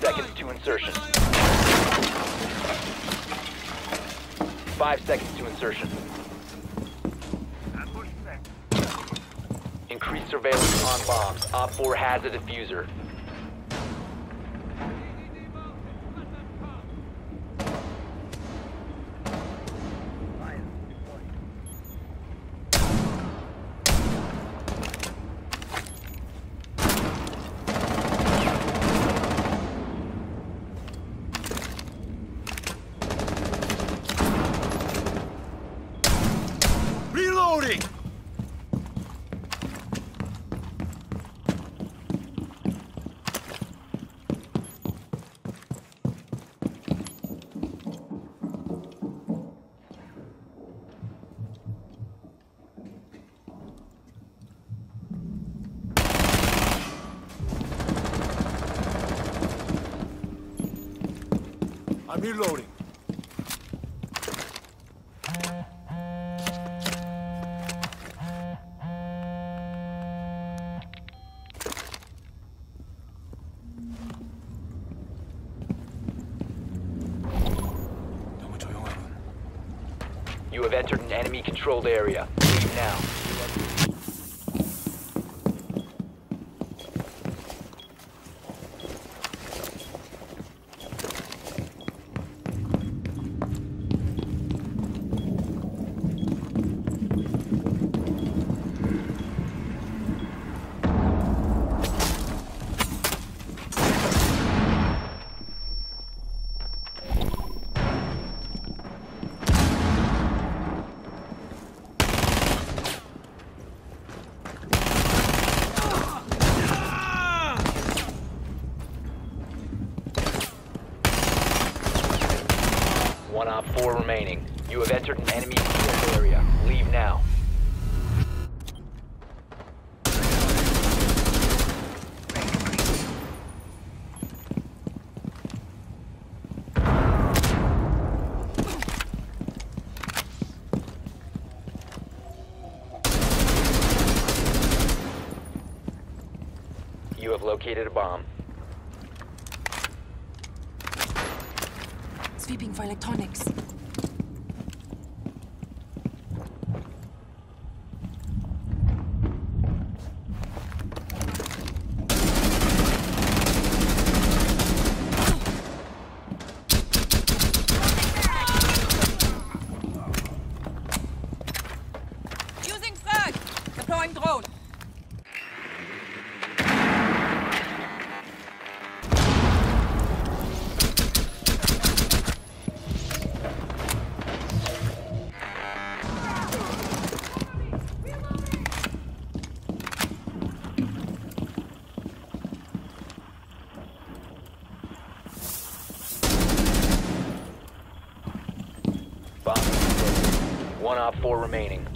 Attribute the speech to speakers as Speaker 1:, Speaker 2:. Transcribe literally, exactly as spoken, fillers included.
Speaker 1: seconds to insertion. Five seconds to insertion. Increased surveillance on bombs. Op four has a diffuser.
Speaker 2: Reloading! I'm reloading.
Speaker 1: You have entered an enemy-controlled area. Leave now. One op four remaining. You have entered an enemy-controlled area. Leave now. You have located a bomb.
Speaker 3: Sweeping for electronics.
Speaker 4: Using frag. Deploying drone.
Speaker 1: Bomb. One op four remaining.